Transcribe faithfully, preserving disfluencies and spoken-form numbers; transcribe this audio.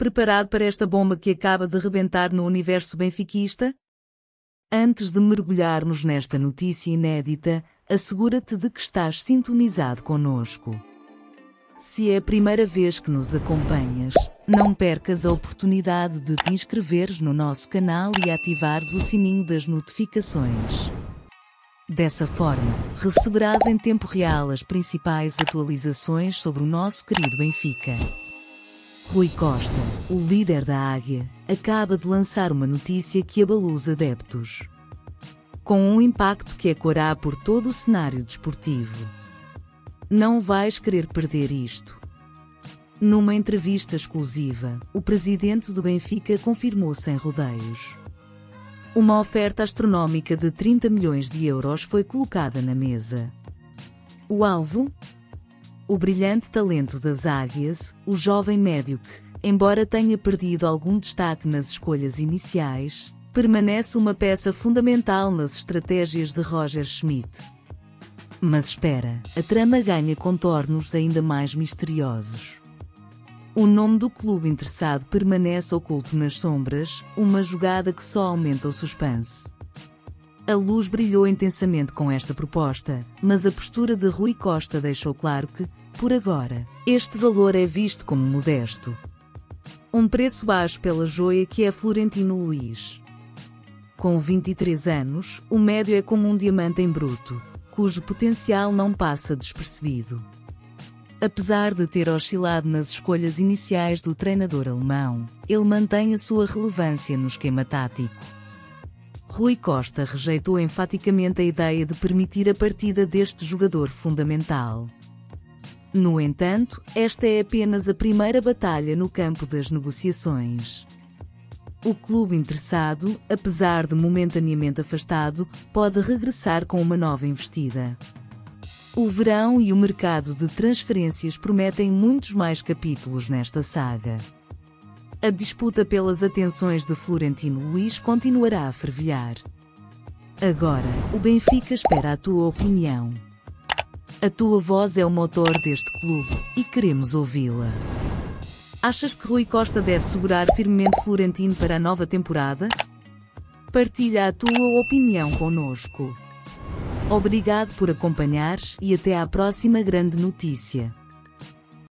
Preparado para esta bomba que acaba de rebentar no universo benfiquista? Antes de mergulharmos nesta notícia inédita, assegura-te de que estás sintonizado conosco. Se é a primeira vez que nos acompanhas, não percas a oportunidade de te inscreveres no nosso canal e ativares o sininho das notificações. Dessa forma, receberás em tempo real as principais atualizações sobre o nosso querido Benfica. Rui Costa, o líder da Águia, acaba de lançar uma notícia que abalou os adeptos, com um impacto que ecoará por todo o cenário desportivo. Não vais querer perder isto. Numa entrevista exclusiva, o presidente do Benfica confirmou sem rodeios. Uma oferta astronómica de trinta milhões de euros foi colocada na mesa. O alvo? O brilhante talento das Águias, o jovem médio que, embora tenha perdido algum destaque nas escolhas iniciais, permanece uma peça fundamental nas estratégias de Roger Schmidt. Mas espera, a trama ganha contornos ainda mais misteriosos. O nome do clube interessado permanece oculto nas sombras, uma jogada que só aumenta o suspense. A luz brilhou intensamente com esta proposta, mas a postura de Rui Costa deixou claro que, por agora, este valor é visto como modesto. Um preço baixo pela joia que é Florentino Luís. Com vinte e três anos, o médio é como um diamante em bruto, cujo potencial não passa despercebido. Apesar de ter oscilado nas escolhas iniciais do treinador alemão, ele mantém a sua relevância no esquema tático. Rui Costa rejeitou enfaticamente a ideia de permitir a partida deste jogador fundamental. No entanto, esta é apenas a primeira batalha no campo das negociações. O clube interessado, apesar de momentaneamente afastado, pode regressar com uma nova investida. O verão e o mercado de transferências prometem muitos mais capítulos nesta saga. A disputa pelas atenções de Florentino Luís continuará a fervilhar. Agora, o Benfica espera a tua opinião. A tua voz é o motor deste clube, e queremos ouvi-la. Achas que Rui Costa deve segurar firmemente Florentino para a nova temporada? Partilha a tua opinião conosco. Obrigado por acompanhares e até à próxima grande notícia.